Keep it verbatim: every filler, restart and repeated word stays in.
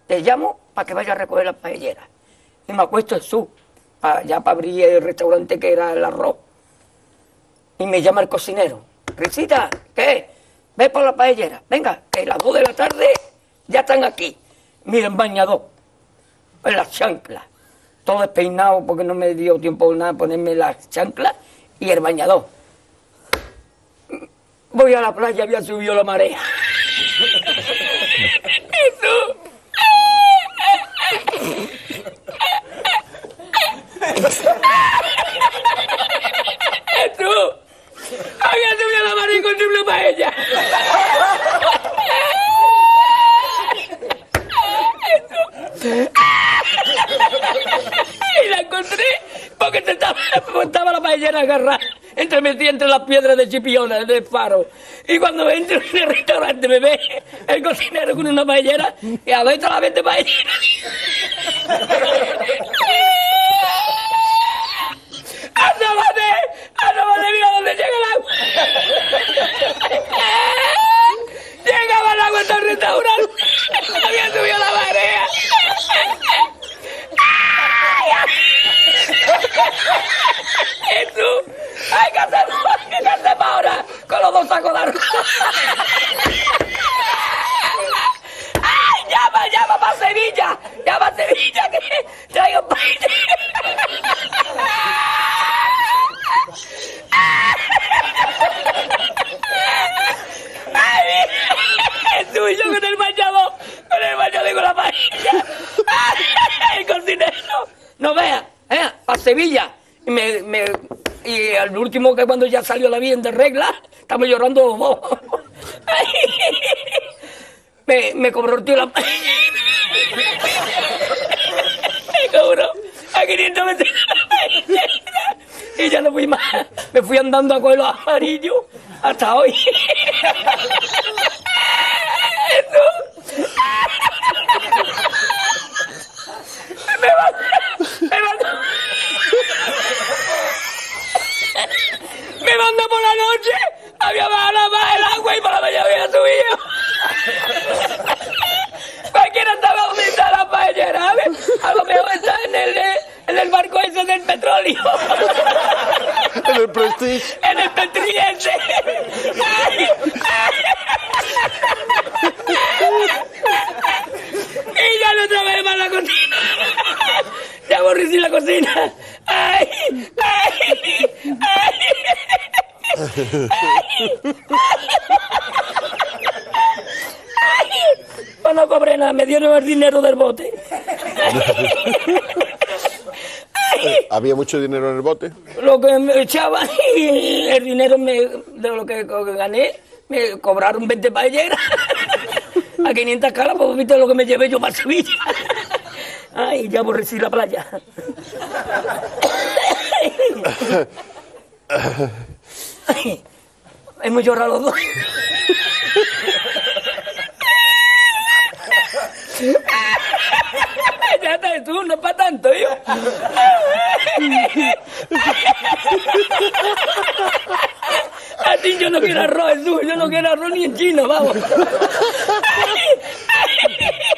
te llamo para que vayas a recoger las paelleras. Y me acuesto en su, para, ya para abrir el restaurante que era el arroz. Y me llama el cocinero. Risita, ¿qué? Ve por la paellera. Venga, que a las dos de la tarde ya están aquí. Miren, bañador, en las chanclas. Todo despeinado porque no me dio tiempo nada ponerme las chanclas y el bañador. Voy a la playa, había subido la marea. Jesús. Jesús. Había subido la marea y encontré una paella. Jesús. Y la encontré porque te estaba, estaba la paellera agarrada, entremetida entre las piedras de Chipiona, del faro. Y cuando entro en el restaurante me ve el cocinero con una paellera y a ver toda la vez de paellera. ¡Asómate! ¡Asómate! ¡Mira dónde llega el agua! Llegaba el agua hasta el restaurante. Había subido la marea. Jesús, hay que hacer, hay que hacer ahora con los dos sacos de arroz. ¡Ay, llama, llama para Sevilla! ¡Llama a Sevilla que traigo paella! ¡Ay, Jesús, y yo con el bañador, con el bañador y con la paella! ¡Ay, el cocinero! No vea, eh, para Sevilla. Y, me, me, y al último, que cuando ya salió la bien de regla, estamos llorando los dos. me, me cobró el tío la paella. Me cobró a quinientos veces la paella. Y ya no fui más. Me fui andando a coger los amarillos hasta hoy. Eso. Me manda, me manda, me manda por la noche, había bajado más el agua y por la mañana había subido. Cualquiera estaba donde está la paellera, a ver, a lo mejor está en el, en el barco ese del petróleo. En el Prestige. En el Petriense. Y ya no trabajé más la cocina. Ya aborrecí la cocina. Ay, ay, ay. Pues no cobré nada, me dieron el dinero del bote. ¿Había mucho dinero en el bote? Lo que me echaban y el dinero me, de lo que gané, me cobraron veinte paelleras. A quinientas calas, pues viste lo que me llevé yo para Sevilla. Ay, ya aborrecí la playa. Ay, hemos llorado los dos. Ya está, tú, no es para tanto, yo. A ti yo no quiero arroz, Jesús, yo no quiero arroz ni en China, vamos.